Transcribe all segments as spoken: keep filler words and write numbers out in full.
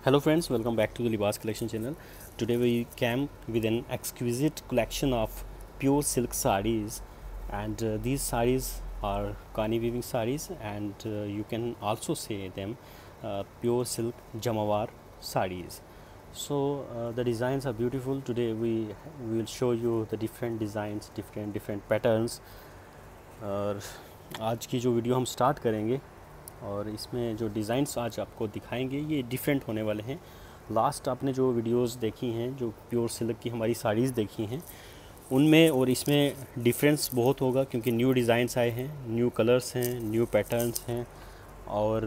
Hello friends, welcome back to the Libas Collection channel. Today we came with an exquisite collection of pure silk sarees, and uh, these sarees are Kani weaving sarees, and uh, you can also say them uh, pure silk Jamawar sarees. So uh, the designs are beautiful. Today we will show you the different designs, different different patterns. और आज की जो video हम start करेंगे और इसमें जो designs आज आपको दिखाएंगे ये डिफरेंट होने वाले हैं। लास्ट आपने जो वीडियोस देखी हैं, जो प्योर सिल्क की हमारी साड़ीज़ देखी हैं, उनमें और इसमें डिफरेंस बहुत होगा क्योंकि न्यू डिज़ाइंस आए हैं, न्यू कलर्स हैं, न्यू पैटर्न्स हैं और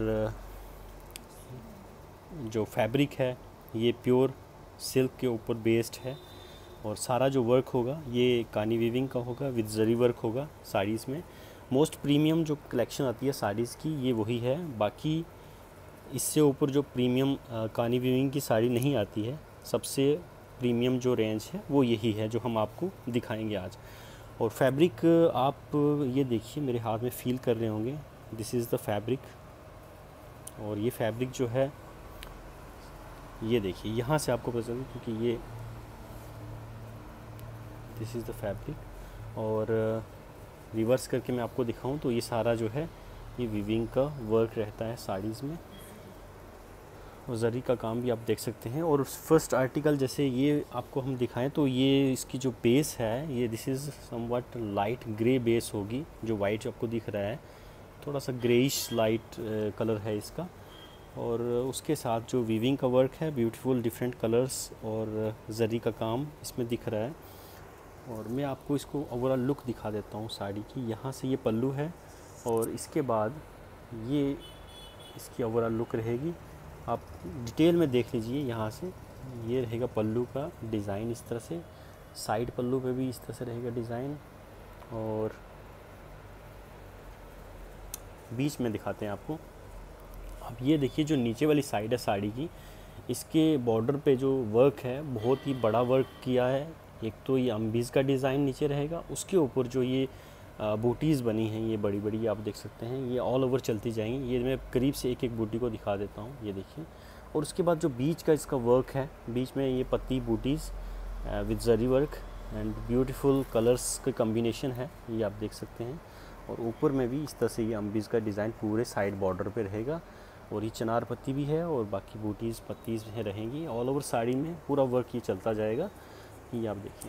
जो फैब्रिक है ये प्योर सिल्क के ऊपर बेस्ड है और सारा जो वर्क होगा ये कानी वीविंग का होगा, विद जरी वर्क होगा साड़ीज़ में। मोस्ट प्रीमियम जो कलेक्शन आती है साड़ीज़ की ये वही है, बाकी इससे ऊपर जो प्रीमियम कानी वीविंग की साड़ी नहीं आती है, सबसे प्रीमियम जो रेंज है वो यही है जो हम आपको दिखाएंगे आज। और फैब्रिक आप ये देखिए, मेरे हाथ में फील कर रहे होंगे, दिस इज़ द फैब्रिक। और ये फैब्रिक जो है ये देखिए, यहाँ से आपको पता चले क्योंकि ये दिस इज़ द फैब्रिक। और रिवर्स करके मैं आपको दिखाऊं तो ये सारा जो है ये वीविंग का वर्क रहता है साड़ीज़ में और जरी का काम भी आप देख सकते हैं। और फर्स्ट आर्टिकल जैसे ये आपको हम दिखाएं तो ये इसकी जो बेस है ये this is something light grey base होगी। जो वाइट आपको दिख रहा है थोड़ा सा ग्रेइश लाइट कलर है इसका, और उसके साथ जो वीविंग का वर्क है ब्यूटीफुल डिफरेंट कलर्स और जरी का काम इसमें दिख रहा है। और मैं आपको इसको ओवरऑल लुक दिखा देता हूँ साड़ी की। यहाँ से ये पल्लू है और इसके बाद ये इसकी ओवरऑल लुक रहेगी। आप डिटेल में देख लीजिए, यहाँ से ये रहेगा पल्लू का डिज़ाइन इस तरह से, साइड पल्लू पे भी इस तरह से रहेगा डिज़ाइन। और बीच में दिखाते हैं आपको। अब ये देखिए जो नीचे वाली साइड है साड़ी की, इसके बॉर्डर पे जो वर्क है बहुत ही बड़ा वर्क किया है। एक तो ये अम्बीज़ का डिज़ाइन नीचे रहेगा, उसके ऊपर जो ये बूटीज़ बनी हैं ये बड़ी बड़ी आप देख सकते हैं, ये ऑल ओवर चलती जाएंगी। ये मैं करीब से एक एक बूटी को दिखा देता हूँ, ये देखिए। और उसके बाद जो बीच का इसका वर्क है, बीच में ये पत्ती बूटीज़ with zari work and beautiful colours का कम्बिनेशन है, ये आप देख सकते हैं। और ऊपर में भी इस तरह से ये अम्बीज़ का डिज़ाइन पूरे साइड बॉर्डर पे रहेगा और ये चनार पत्ती भी है और बाकी बूटीज़ पत्तीज़ रहेंगी। ऑल ओवर साड़ी में पूरा वर्क ये चलता जाएगा, ये आप देखिए।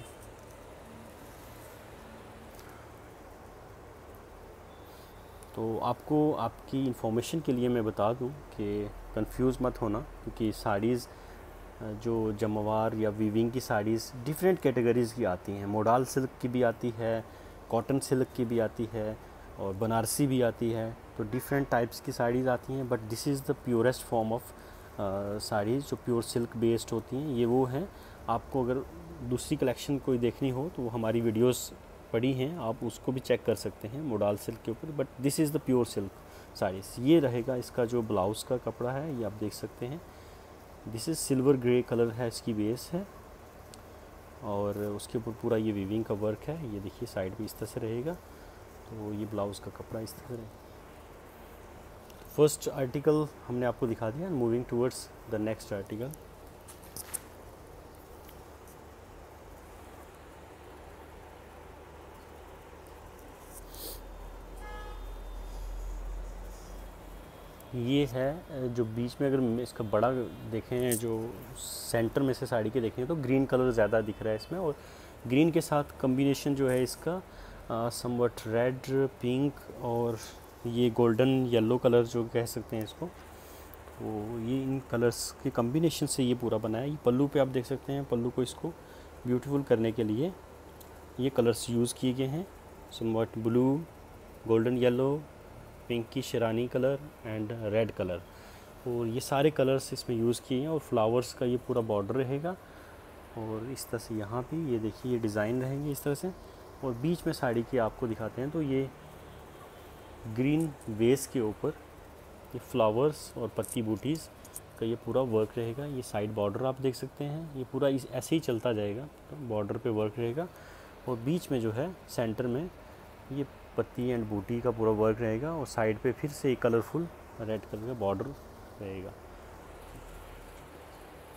तो आपको आपकी इन्फॉर्मेशन के लिए मैं बता दूं कि कंफ्यूज मत होना, क्योंकि साड़ीज़ जो जमवार या वीविंग की साड़ीज़ डिफरेंट कैटेगरीज़ की आती हैं। मोडाल सिल्क की भी आती है, कॉटन सिल्क की भी आती है और बनारसी भी आती है। तो डिफरेंट टाइप्स की साड़ीज़ आती हैं, but this is the purest form of saris जो प्योर सिल्क बेस्ड होती हैं, ये वो हैं। आपको अगर दूसरी कलेक्शन कोई देखनी हो तो वो हमारी वीडियोस पड़ी हैं, आप उसको भी चेक कर सकते हैं मोडाल सिल्क के ऊपर, but this is the pure silk saris. ये रहेगा इसका जो ब्लाउज़ का कपड़ा है, ये आप देख सकते हैं। This is silver grey colour है, इसकी बेस है और उसके ऊपर पूरा ये वीविंग का वर्क है। ये देखिए साइड भी इस तरह से रहेगा, तो ये ब्लाउज़ का कपड़ा इस तरह से रहेगा। फर्स्ट आर्टिकल हमने आपको दिखा दिया, moving towards the next article. ये है जो बीच में, अगर इसका बड़ा देखें, जो सेंटर में से साड़ी के देखें तो ग्रीन कलर ज़्यादा दिख रहा है इसमें, और ग्रीन के साथ कम्बिनेशन जो है इसका समवट रेड, पिंक और ये गोल्डन येलो कलर जो कह सकते हैं इसको। तो ये इन कलर्स के कम्बिनेशन से ये पूरा बना है। ये पल्लू पे आप देख सकते हैं, पल्लू को इसको ब्यूटीफुल करने के लिए ये कलर्स यूज़ किए गए हैं, something blue, golden yellow, pink की शेरानी कलर एंड रेड कलर, और ये सारे कलर्स इसमें यूज़ किए हैं। और फ्लावर्स का ये पूरा बॉर्डर रहेगा और इस तरह से यहाँ भी ये देखिए ये डिज़ाइन रहेंगे इस तरह से। और बीच में साड़ी की आपको दिखाते हैं तो ये ग्रीन बेस के ऊपर ये फ्लावर्स और पत्ती बूटीज़ का ये पूरा वर्क रहेगा। ये साइड बॉर्डर आप देख सकते हैं, ये पूरा इस ऐसे ही चलता जाएगा, तो बॉर्डर पे वर्क रहेगा। और बीच में जो है सेंटर में ये पत्ती एंड बूटी का पूरा वर्क रहेगा और साइड पे फिर से एक कलरफुल रेड कलर का बॉर्डर रहेगा।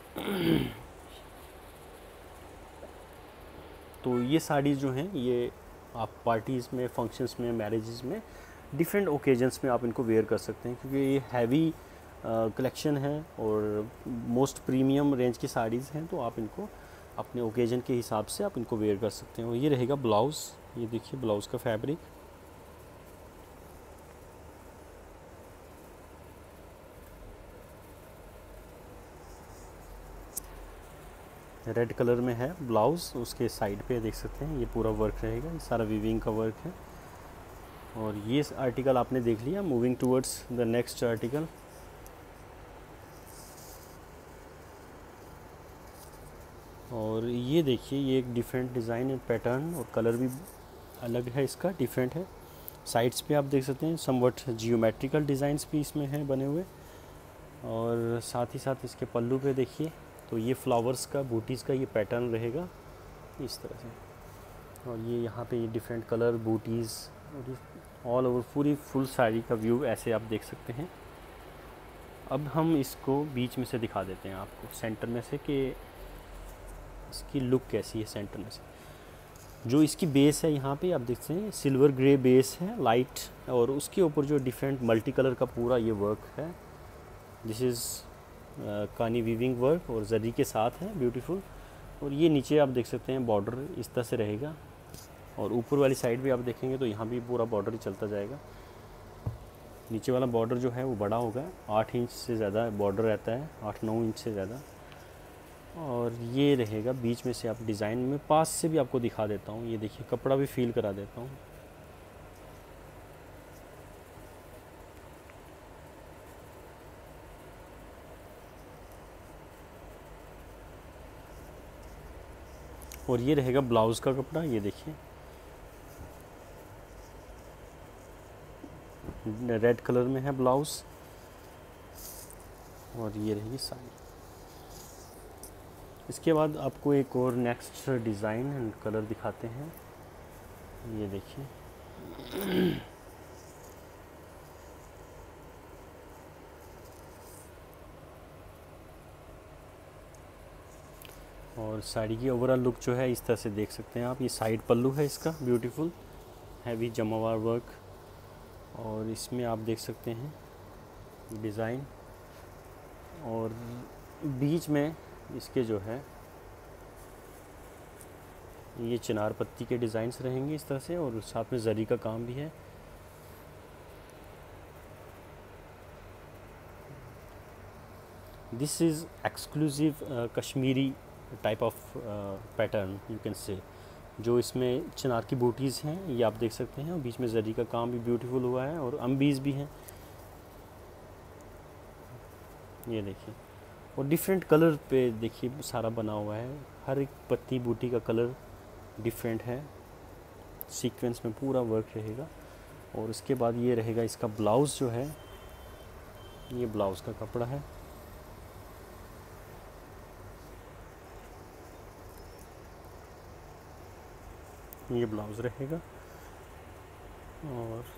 तो ये साड़ीज़ जो हैं ये आप पार्टीज़ में, फंक्शंस में, मैरिजेस में, डिफरेंट ओकेजन्स में आप इनको वेयर कर सकते हैं, क्योंकि ये हैवी कलेक्शन है और मोस्ट प्रीमियम रेंज की साड़ीज़ हैं। तो आप इनको अपने ओकेजन के हिसाब से आप इनको वेयर कर सकते हैं। और ये रहेगा ब्लाउज़, ये देखिए ब्लाउज़ का फैब्रिक। रेड कलर में है ब्लाउज़, उसके साइड पे देख सकते हैं ये पूरा वर्क रहेगा, ये सारा वीविंग का वर्क है। और ये आर्टिकल आपने देख लिया। Moving towards the next article. और ये देखिए ये एक डिफरेंट डिज़ाइन एंड पैटर्न और कलर भी अलग है, इसका डिफरेंट है। साइड्स पे आप देख सकते हैं समवट जियोमेट्रिकल डिज़ाइंस भी इसमें हैं बने हुए। और साथ ही साथ इसके पल्लू पे देखिए तो ये फ्लावर्स का, बूटीज़ का ये पैटर्न रहेगा इस तरह से। और ये यहाँ पे ये डिफरेंट कलर बूटीज़ ऑल ओवर पूरी फुल साड़ी का व्यू ऐसे आप देख सकते हैं। अब हम इसको बीच में से दिखा देते हैं आपको, सेंटर में से, कि इसकी लुक कैसी है सेंटर में से। जो इसकी बेस है यहाँ पे आप देखते हैं सिल्वर ग्रे बेस है लाइट, और उसके ऊपर जो डिफरेंट मल्टी कलर का पूरा ये वर्क है, this is Kani weaving work और जरी के साथ है, ब्यूटीफुल। और ये नीचे आप देख सकते हैं बॉर्डर इस तरह से रहेगा। और ऊपर वाली साइड भी आप देखेंगे तो यहाँ भी पूरा बॉर्डर ही चलता जाएगा। नीचे वाला बॉर्डर जो है वो बड़ा होगा, आठ इंच से ज़्यादा बॉर्डर रहता है, आठ नौ इंच से ज़्यादा। और ये रहेगा बीच में से आप डिज़ाइन में पास से भी आपको दिखा देता हूँ। ये देखिए कपड़ा भी फील करा देता हूँ। और ये रहेगा ब्लाउज़ का कपड़ा, ये देखिए रेड कलर में है ब्लाउज़। और ये रहेगी साड़ी। इसके बाद आपको एक और नेक्स्ट डिज़ाइन एंड कलर दिखाते हैं, ये देखिए। और साड़ी की ओवरऑल लुक जो है इस तरह से देख सकते हैं आप। ये साइड पल्लू है इसका, ब्यूटीफुल हैवी जमावार वर्क। और इसमें आप देख सकते हैं डिज़ाइन, और बीच में इसके जो है ये चिनार पत्ती के डिज़ाइंस रहेंगे इस तरह से, और साथ में जरी का काम भी है। This is exclusive Kashmiri type of pattern you can say. जो इसमें चिनार की बूटीज़ हैं ये आप देख सकते हैं, और बीच में जरी का काम भी ब्यूटीफुल हुआ है, और अम्बीज़ भी हैं, ये देखिए। और डिफरेंट कलर पे देखिए सारा बना हुआ है, हर एक पत्ती बूटी का कलर डिफरेंट है, सीक्वेंस में पूरा वर्क रहेगा। और उसके बाद ये रहेगा इसका ब्लाउज़ जो है, ये ब्लाउज़ का कपड़ा है। ये ब्लाउज़ रहेगा। और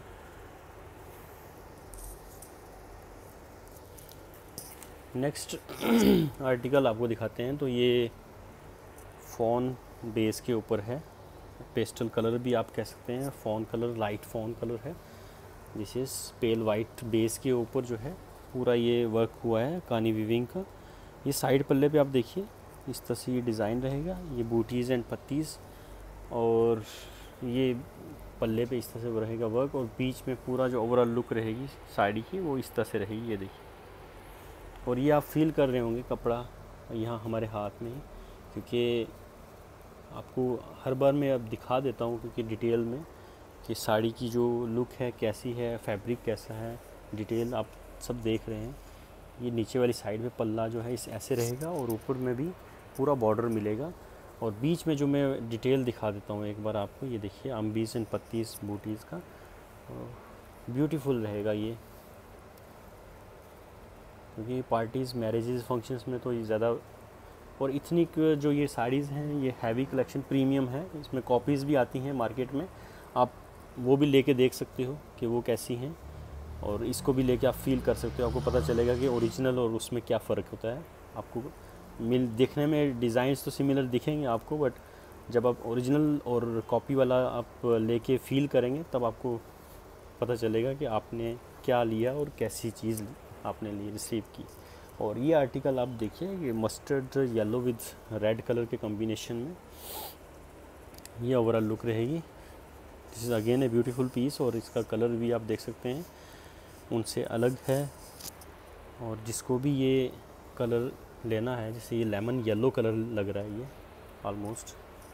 नेक्स्ट आर्टिकल आपको दिखाते हैं। तो ये फ़ॉन बेस के ऊपर है, पेस्टल कलर भी आप कह सकते हैं, fawn colour, light fawn colour है। This is pale white base के ऊपर जो है पूरा ये वर्क हुआ है कानी वीविंग का। ये साइड पल्ले पे आप देखिए इस तरह से ये डिज़ाइन रहेगा, ये बूटीज़ एंड पत्तीज़, और ये पल्ले पे इस तरह से रहेगा वर्क। और बीच में पूरा जो ओवरऑल लुक रहेगी साड़ी की वो इस तरह से रहेगी, ये देखिए। और ये आप फील कर रहे होंगे कपड़ा यहाँ हमारे हाथ में, क्योंकि आपको हर बार मैं अब दिखा देता हूँ क्योंकि डिटेल में कि साड़ी की जो लुक है कैसी है, फैब्रिक कैसा है, डिटेल आप सब देख रहे हैं। ये नीचे वाली साइड में पल्ला जो है इस ऐसे रहेगा, और ऊपर में भी पूरा बॉर्डर मिलेगा। और बीच में जो मैं डिटेल दिखा देता हूँ एक बार आपको, ये देखिए अम्बीज़ एंड पत्तीज़ बूटीज़ का, ब्यूटीफुल रहेगा ये। क्योंकि पार्टीज़, मैरिजेस, फंक्शंस में तो ये ज़्यादा, और इथनिक जो ये साड़ीज़ हैं ये हैवी कलेक्शन प्रीमियम है। इसमें कॉपीज़ भी आती हैं मार्केट में, आप वो भी लेके देख सकते हो कि वो कैसी हैं, और इसको भी लेके आप फील कर सकते हो, आपको पता चलेगा कि ओरिजिनल और उसमें क्या फ़र्क होता है। आपको मिल देखने में डिज़ाइंस तो सिमिलर दिखेंगे आपको, बट जब आप ओरिजिनल और कॉपी वाला आप लेके फील करेंगे तब आपको पता चलेगा कि आपने क्या लिया और कैसी चीज़ आपने ली रिसीव की। और ये आर्टिकल आप देखिए, ये mustard yellow with red colour के कॉम्बिनेशन में ये ओवरऑल लुक रहेगी। This is again a beautiful piece, और इसका कलर भी आप देख सकते हैं उनसे अलग है। और जिसको भी ये कलर लेना है, जैसे ये लेमन येलो कलर लग रहा है ये ऑलमोस्ट,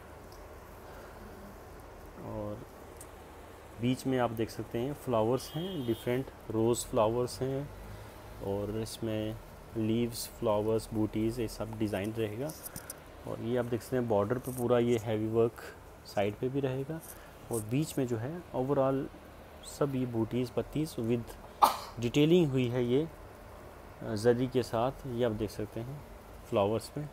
और बीच में आप देख सकते हैं फ्लावर्स हैं, डिफरेंट रोज़ फ्लावर्स हैं, और इसमें लीव्स, फ्लावर्स, बूटीज़, ये सब डिज़ाइन रहेगा। और ये आप देख सकते हैं बॉर्डर पे पूरा ये हैवी वर्क साइड पे भी रहेगा, और बीच में जो है ओवरऑल सब ये बूटीज़, पत्तीज़ विद डिटेलिंग हुई है ये जरी के साथ। ये आप देख सकते हैं फ्लावर्स में।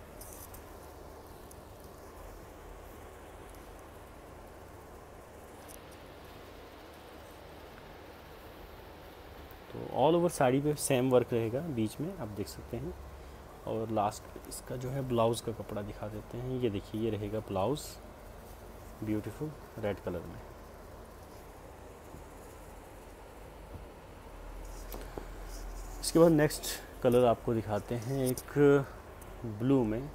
तो ऑल ओवर साड़ी पे सेम वर्क रहेगा, बीच में आप देख सकते हैं। और लास्ट इसका जो है ब्लाउज़ का कपड़ा दिखा देते हैं। ये देखिए, ये रहेगा ब्लाउज़ ब्यूटीफुल रेड कलर में। इसके बाद नेक्स्ट कलर आपको दिखाते हैं एक ब्लू में।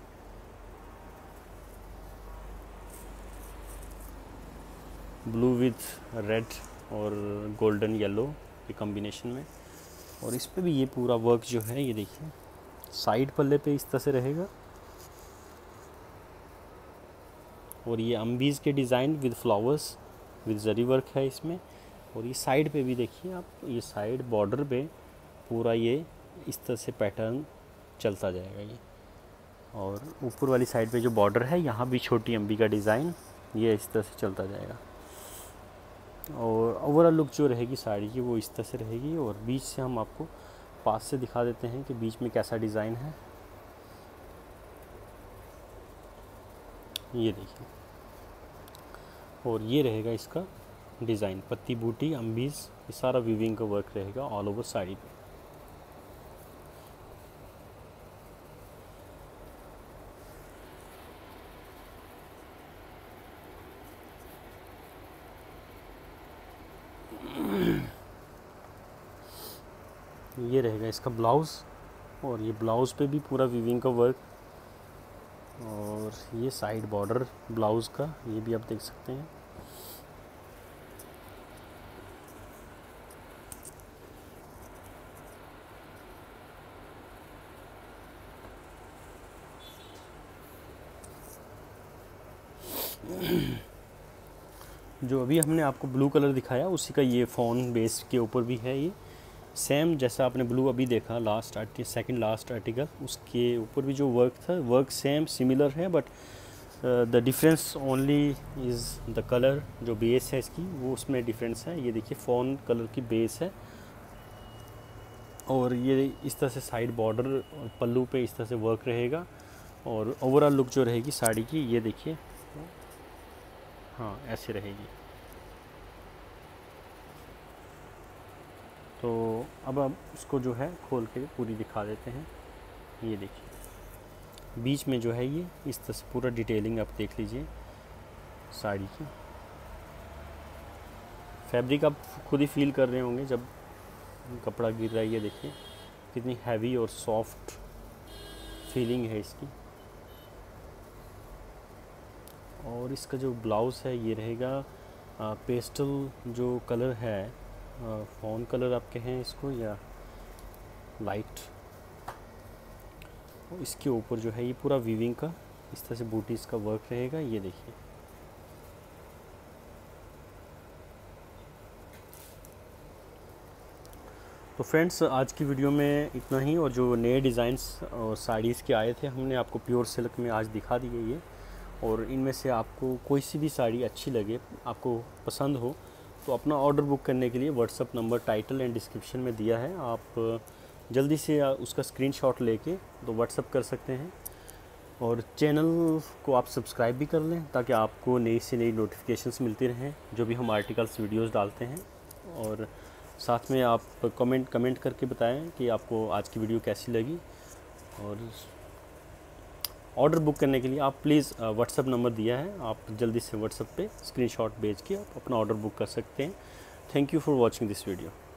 ब्लू विथ रेड और गोल्डन येलो के कॉम्बिनेशन में, और इस पे भी ये पूरा वर्क जो है ये देखिए साइड पल्ले पे इस तरह से रहेगा, और ये अम्बीज़ के design with flowers with zari work है इसमें। और ये साइड पे भी देखिए आप, ये साइड बॉर्डर पे पूरा ये इस तरह से पैटर्न चलता जाएगा ये। और ऊपर वाली साइड पे जो बॉर्डर है यहाँ भी छोटी अम्बी का डिज़ाइन ये इस तरह से चलता जाएगा। और ओवरऑल लुक जो रहेगी साड़ी की वो इस तरह से रहेगी। और बीच से हम आपको पास से दिखा देते हैं कि बीच में कैसा डिज़ाइन है। ये देखिए, और ये रहेगा इसका डिज़ाइन, पत्ती, बूटी, अम्बीज़, ये सारा वीविंग का वर्क रहेगा ऑल ओवर साड़ी पे। ये रहेगा इसका ब्लाउज़, और ये ब्लाउज़ पे भी पूरा वीविंग का वर्क, और ये साइड बॉर्डर ब्लाउज़ का ये भी आप देख सकते हैं। जो अभी हमने आपको ब्लू कलर दिखाया उसी का ये फ़ॉन बेस के ऊपर भी है, ये सेम जैसा आपने ब्लू अभी देखा last article, second last article, उसके ऊपर भी जो वर्क था वर्क सेम सिमिलर है, but the difference only is the colour. जो बेस है इसकी वो उसमें डिफरेंस है। ये देखिए फ़ॉन कलर की बेस है, और ये इस तरह से साइड बॉर्डर और पल्लू पे इस तरह से वर्क रहेगा। और ओवरऑल लुक जो रहेगी साड़ी की ये देखिए, हाँ ऐसे रहेगी। तो अब अब इसको जो है खोल के पूरी दिखा देते हैं। ये देखिए बीच में जो है ये इस तरह से पूरा डिटेलिंग आप देख लीजिए साड़ी की। फैब्रिक आप खुद ही फील कर रहे होंगे जब कपड़ा गिर रहा है। ये देखिए कितनी हैवी और सॉफ्ट फीलिंग है इसकी। और इसका जो ब्लाउज़ है ये रहेगा आ, पेस्टल जो कलर है, फ़ॉन कलर आप कहें इसको या लाइट, और इसके ऊपर जो है ये पूरा वीविंग का इस तरह से बूटीज़ का वर्क रहेगा। ये देखिए तो फ्रेंड्स आज की वीडियो में इतना ही। और जो नए डिज़ाइंस और साड़ीज़ के आए थे हमने आपको प्योर सिल्क में आज दिखा दिए ये। और इनमें से आपको कोई सी भी साड़ी अच्छी लगे, आपको पसंद हो, तो अपना ऑर्डर बुक करने के लिए WhatsApp number title and description में दिया है। आप जल्दी से उसका स्क्रीनशॉट लेके तो व्हाट्सअप कर सकते हैं। और चैनल को आप सब्सक्राइब भी कर लें ताकि आपको नई से नई नोटिफिकेशंस मिलती रहें जो भी हम आर्टिकल्स वीडियोस डालते हैं। और साथ में आप कमेंट कमेंट करके बताएं कि आपको आज की वीडियो कैसी लगी। और ऑर्डर बुक करने के लिए आप प्लीज़ व्हाट्सअप नंबर दिया है, आप जल्दी से व्हाट्सअप पे स्क्रीनशॉट भेज के आप अपना ऑर्डर बुक कर सकते हैं। Thank you for watching this video.